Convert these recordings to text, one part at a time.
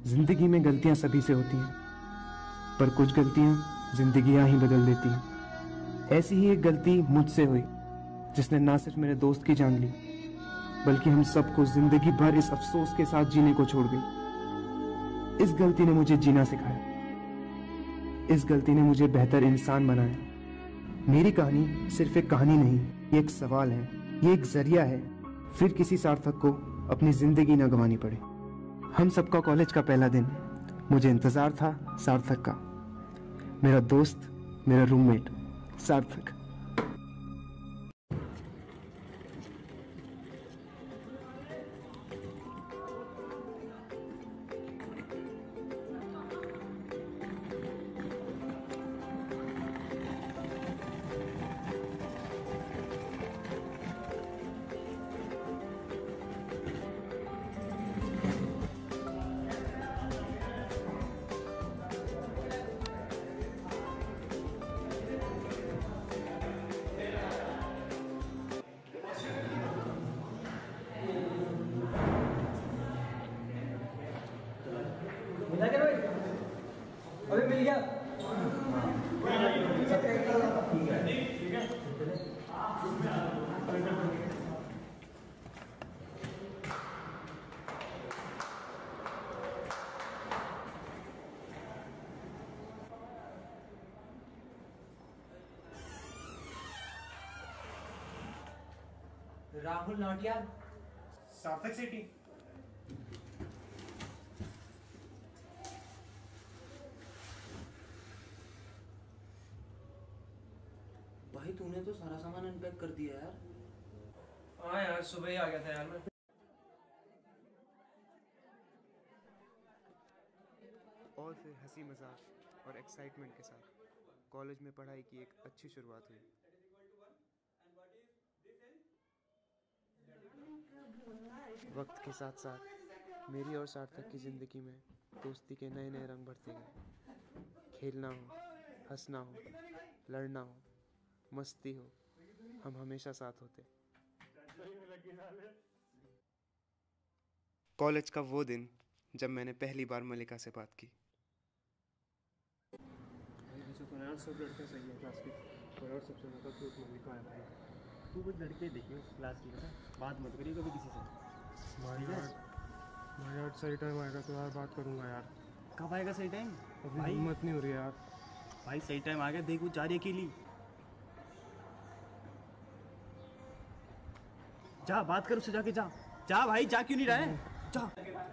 जिंदगी में गलतियां सभी से होती हैं, पर कुछ गलतियां जिंदगियां ही बदल देती हैं। ऐसी ही एक गलती मुझसे हुई, जिसने ना सिर्फ मेरे दोस्त की जान ली, बल्कि हम सबको जिंदगी भर इस अफसोस के साथ जीने को छोड़ गई। इस गलती ने मुझे जीना सिखाया। इस गलती ने मुझे बेहतर इंसान बनाया। मेरी कहानी सिर्फ एक कहानी नहीं, ये एक सवाल है, ये एक जरिया है, फिर किसी सार्थक को अपनी जिंदगी न गंवानी पड़े। हम सबका कॉलेज का पहला दिन, मुझे इंतजार था सार्थक का। मेरा दोस्त, मेरा रूममेट सार्थक। अभी मिल गया। राहुल नौटियाल, सार्थक सिटी। भाई तूने तो सारा सामान अनपैक कर दिया यार। हाँ यार, सुबह ही आ गया था यार मैं। और फिर हंसी मजाक और एक्साइटमेंट के साथ कॉलेज में पढ़ाई की एक अच्छी शुरुआत हुई। वक्त के साथ साथ मेरी और सार्थक की ज़िंदगी में दोस्ती के नए नए रंग भरते गए। खेलना हो, हंसना हो, लड़ना हो, मस्ती हो, हम हमेशा साथ होते। कॉलेज का वो दिन जब मैंने पहली बार मलिका से बात की। सब लड़के सही है क्लास की, और सबसे ज़्यादा तो मलिका है भाई। तू कुछ लड़के देखिए क्लास की, बात मत करिए कभी किसी से। भाई यार सही टाइम आएगा तो यार बात करूँगा यार। कब आएगा सही टाइम? अभी भाई हिम्मत नहीं हो रही यार। भाई सही टाइम आ गया, देख वो जा रही अकेली। जा बात कर उससे, जाके जा जा भाई, जा क्यों नहीं रहा है, जा।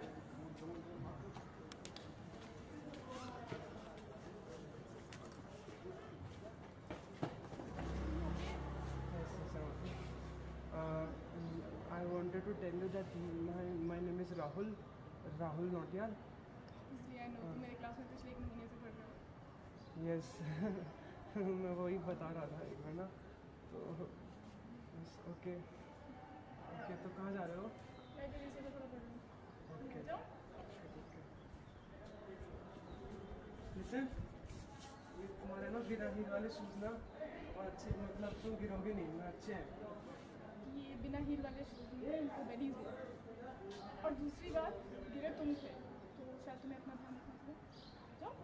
I wanted to tell you that my name is Rahul Nautiyal. I know, तुम मेरे क्लास में पिछले 1 महीने से पढ़ रहे हो। Yes, मैं वही बता रहा था एक बार ना, तो ओके तो कहाँ जा रहे हो? लाइब्रेरी से थोड़ा पढ़ रहा हूँ। जाओ। Listen, ये तुम्हारे ना बिना हील वाले शूज़ ना और अच्छे, मतलब तुम गिरोगे नहीं, मैं अच्छे हैं। ये बिना हील वाले शूज़ हैं, इनको बेलीज है। और दूसरी बात, गिरे तुम थे, तो शायद तुम्हें अपना ध्यान रखना चाहिए। जाओ।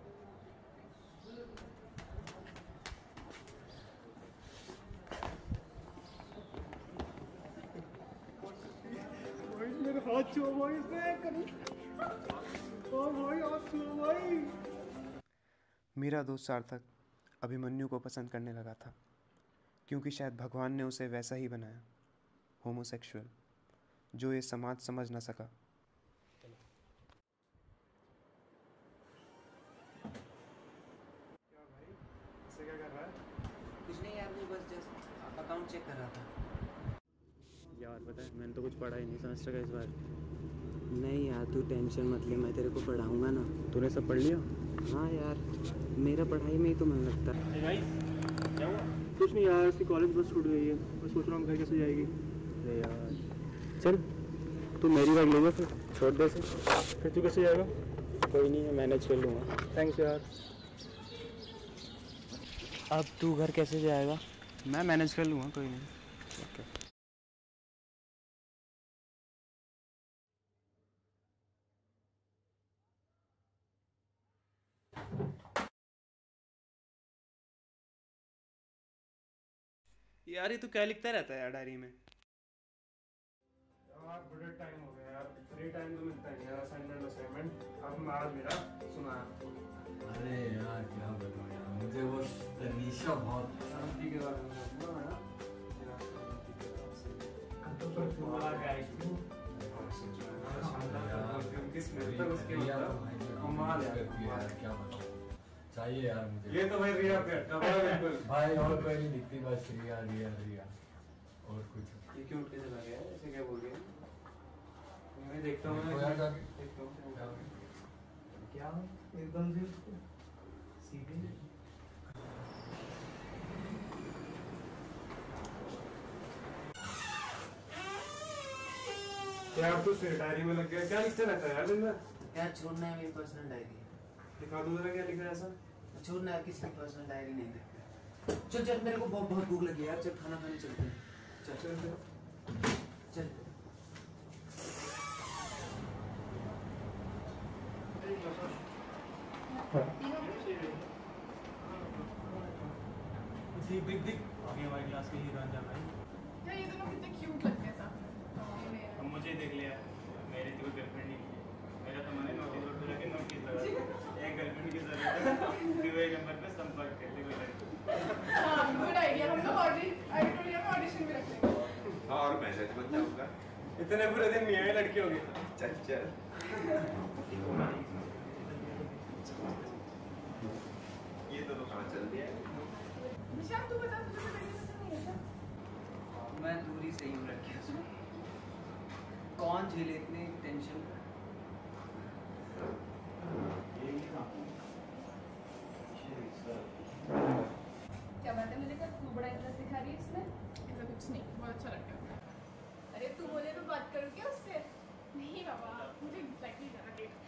मेरे हाथ छुओ भाई, इसने कभी और भाई हाथ छुओ भाई। मेरा दोस्त सार्थक अभिमन्यु को पसंद करने लगा था, क्योंकि शायद भगवान ने उसे वैसा ही बनाया, होमोसेक्सुअल, जो ये समाज समझ ना सका। क्या भाई, इससे क्या कर रहा है? कुछ नहीं यार, वो बस जस्ट अकाउंट चेक कर रहा था। यार पता है मैंने तो कुछ पढ़ा ही नहीं सेमेस्टर का इस बार। नहीं यार, तू टेंशन मत ले, मैं तेरे को पढ़ाऊँगा ना। तूने सब पढ़ लिया? हाँ यार, मेरा पढ़ाई में ही तो मन लगता है। क्या हुआ? कुछ नहीं यार, इसकी कॉलेज बस छूट गई है, मैं सोच रहा हूँ घर कैसे जाएगी। अरे यार चल, तू मेरी बाइक लेगा फिर, छोड़ दे से। फिर तू कैसे जाएगा? कोई नहीं, मैं मैनेज कर लूँगा। थैंक्स यार। अब तू घर कैसे जाएगा? मैं मैनेज कर लूँगा, कोई नहीं। ओके। यार ये तू क्या लिखता रहता है यार डायरी में? यार बड़े टाइम हो गया यार, फ्री टाइम तो मिलता नहीं यार, असाइनमेंट असाइनमेंट। अब आज मेरा सुनाया। अरे यार क्या बताऊं यार, मुझे वो तनीषा बहुत शांति के बारे में सुना है ना। क्या बताऊं, चाहिए यार मुझे। ये तो भाई रिया पे बिल्कुल भाई और कोई नहीं दिखती, बस रिया रिया रिया और कुछ। ये क्यों उठ के चला गया है? ऐसे क्या बोल रही है? मैं देखता हूँ देखो यार जाके। देखता हूँ क्या एकदम से सीधे यार तू डायरी में लग गया, क्या लिखते रहता है यार दिन में? यार छोड़ना है, मेरी पर्सनल डायरी है। दिखा दो जरा क्या लिख रहा है ऐसा। छोड़ना है, किसी की पर्सनल डायरी नहीं देखते। चल चल, मेरे को बहुत बहुत भूख लगी है यार, चल खाना खाने चलते हैं। चल चल चल। दिख दिख अभी हमारी क्लास के हीरो अंजा भाई। यार ये दोनों कितने क्यूट लगते हैं साथ में। अब मुझे देख लिया, मेरी तो गर्लफ्रेंड नहीं है। मेरा तो मन है नोटिस बोर्ड पे जाके नोटिस लगा एक गर्लफ्रेंड की जरूरत है, दिए नंबर पे संपर्क कर ले कोई लड़की। हाँ गुड आइडिया, हम लोग ऑडिटोरियम में ऑडिशन भी रखेंगे। हाँ और मैसेज बन जाऊंगा। इतने बुरे दिन नहीं आए लड़की होगी। चल चल ये तो कहाँ चल दिया है? निशान तू बता, तुझे तो लड़की पसंद नहीं है क्या? मैं दूरी से यूँ रखी उसमें, कौन झेले इतनी टेंशन। क्या बात है, मुझे कल तू बड़ा इंटरेस्ट दिखा रही है इसमें? ऐसा कुछ नहीं, बहुत अच्छा लग रहा है। अरे तू बोले तो बात करूँ क्या उससे? नहीं बाबा, मुझे एग्जैक्टली जाना डेट।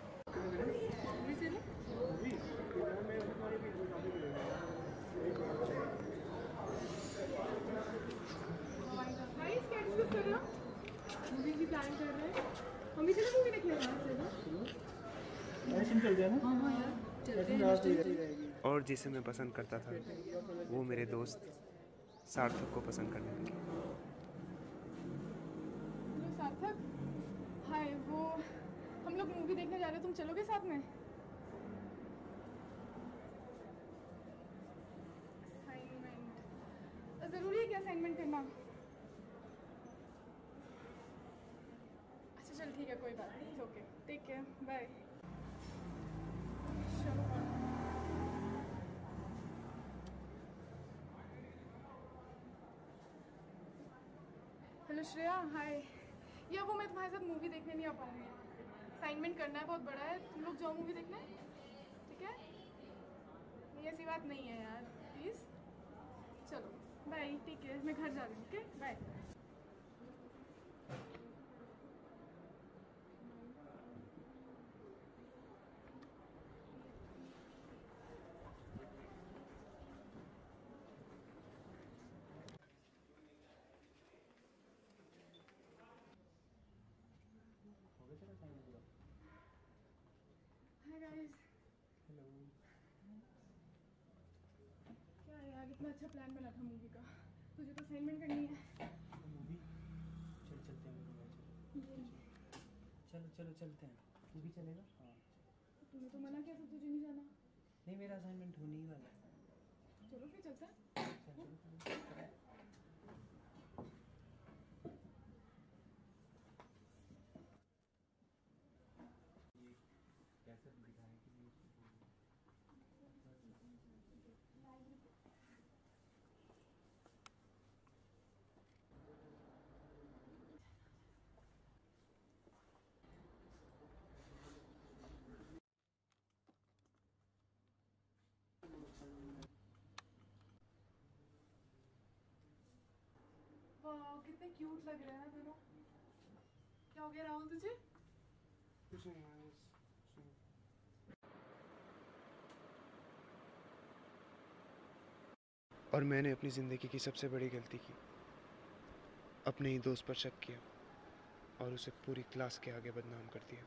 गाइस क्या डिस्कस कर रहे हो? मूवी की प्लान कर रहे हैं। हम भी चलो मूवी देखने बाहर चलो। चलते हैं ना। हाँ हाँ यार चलते हैं। और जिसे मैं पसंद करता था वो मेरे दोस्त सार्थक को पसंद करने लगे। हेलो सार्थक, हाय। वो हम लोग मूवी देखने जा रहे हैं, तुम चलोगे साथ में? असाइनमेंट ज़रूरी है क्या असाइनमेंट करना? अच्छा चल ठीक है, कोई बात नहीं, okay, take care, bye. Hello Shreya, hi. या वो मैं तुम्हारे साथ मूवी देखने नहीं आ पाऊँगी, असाइनमेंट करना है, बहुत बड़ा है। तुम लोग जाओ मूवी देखने, ठीक है? नहीं ऐसी बात नहीं है यार, प्लीज़ चलो बाय, ठीक है, मैं घर जा रही हूँ, okay bye. Hi guys. Hello. क्या यार, इतना अच्छा प्लान बना था मूवी का, तुझे तो असाइनमेंट करनी है। मूवी चलते हैं मूवी। चलो चलो चलते हैं, तू भी चलेगा? हाँ। तूने तो मना किया था तुझे नहीं जाना। नहीं मेरा असाइनमेंट होने ही वाला है। चलो फिर चलते हैं। चलो। वाह कितने क्यूट लग रहे हैं ना दोनों। क्या हो गया राहुल तुझे? कुछ नहीं है, बस कुछ नहीं। और मैंने अपनी ज़िंदगी की सबसे बड़ी गलती की, अपने ही दोस्त पर शक किया और उसे पूरी क्लास के आगे बदनाम कर दिया।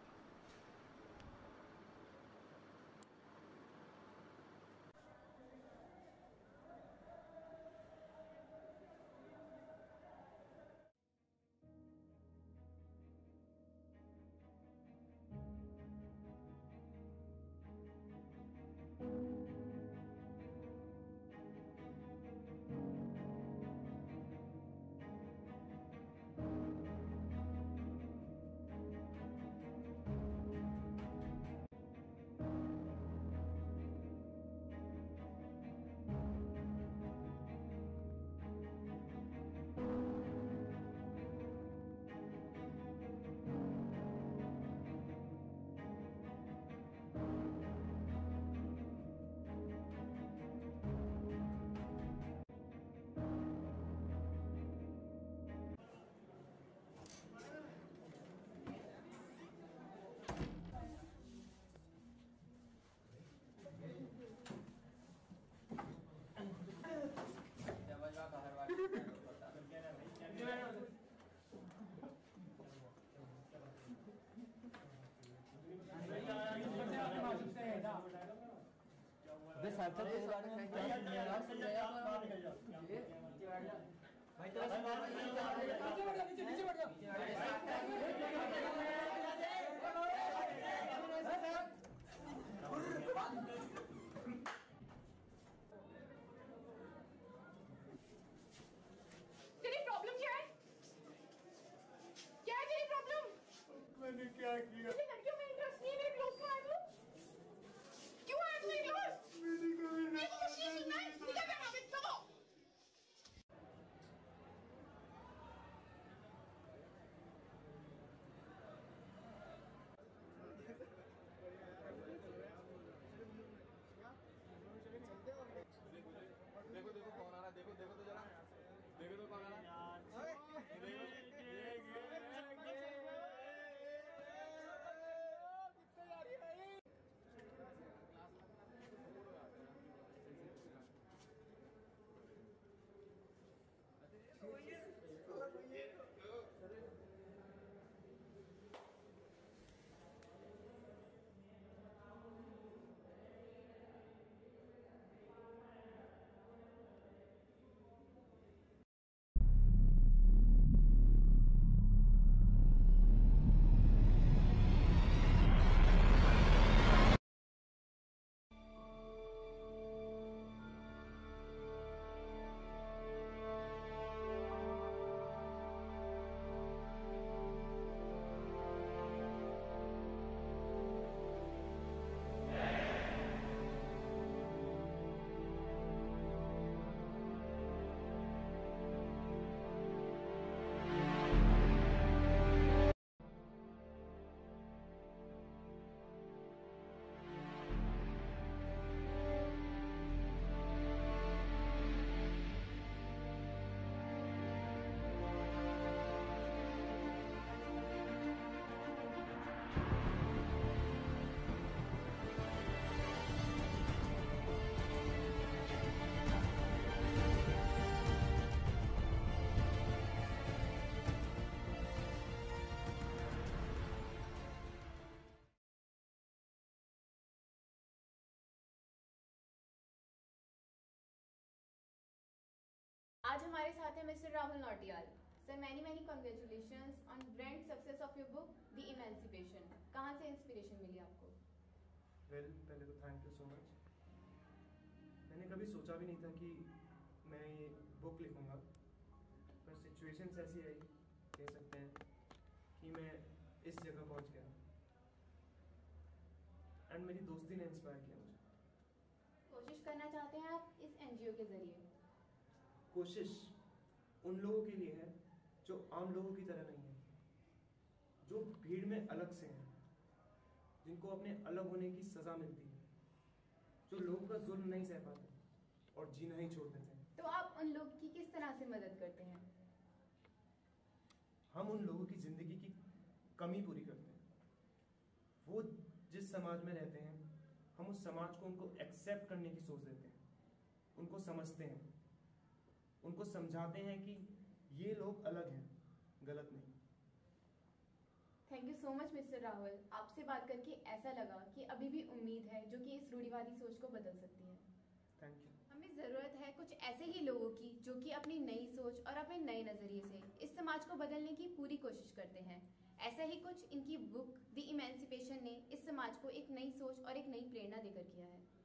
अच्छा तो इस बारे में भाई तो नीचे बैठ तेरी प्रॉब्लम क्या है? क्या है तेरी प्रॉब्लम? मैंने क्या किया? मुझे लड़कियों में इंटरेस्ट नहीं है, मेरे क्लोज क्यों आया तू? क्यों आया तू मेरे क्लोज? मेरे को कुछ नहीं सुनना है, निकल जा वहाँ से, चलो। देखो देखो कौन आ रहा है, देखो देखो तो जरा, देखो तो कौन आ रहा आज हमारे साथ है mister Rahul Nautiyal. Sir many congratulations on brand success of your book the emancipation. कहाँ से इंस्पिरेशन मिली आपको? वेल, पहले तो थैंक यू सो मच। मैंने कभी सोचा भी नहीं था कि मैं ये बुक लिखूंगा, पर सिचुएशंस ऐसी आई, कह सकते हैं, कि मैं इस जगह पहुंच गया। एंड मेरी दोस्ती ने इंस्पायर किया मुझे। कोशिश करना चाहते हैं आप इस एनजीओ के जरिए? कोशिश उन लोगों के लिए है जो आम लोगों की तरह नहीं है, जो भीड़ में अलग से हैं, जिनको अपने अलग होने की सजा मिलती है, जो लोगों का जुल्म नहीं सह पाते और जीना ही छोड़ देते हैं। तो आप उन लोगों की किस तरह से मदद करते हैं? हम उन लोगों की जिंदगी की कमी पूरी करते हैं। वो जिस समाज में रहते हैं, हम उस समाज को उनको एक्सेप्ट करने की सोच देते हैं, उनको समझते हैं, उनको समझाते हैं कि ये लोग अलग हैं, गलत नहीं। Thank you so much mister Rahul. आपसे बात करके ऐसा लगा कि अभी भी उम्मीद है जो कि इस रूढ़िवादी सोच को बदल सकती है। Thank you. हमें ज़रूरत है कुछ ऐसे ही लोगों की जो कि अपनी नई सोच और अपने नए नज़रिए से इस समाज को बदलने की पूरी कोशिश करते हैं। ऐसा ही कुछ इनकी बुक द इमेंसिपेशन ने इस समाज को एक नई सोच और एक नई प्रेरणा देकर किया है।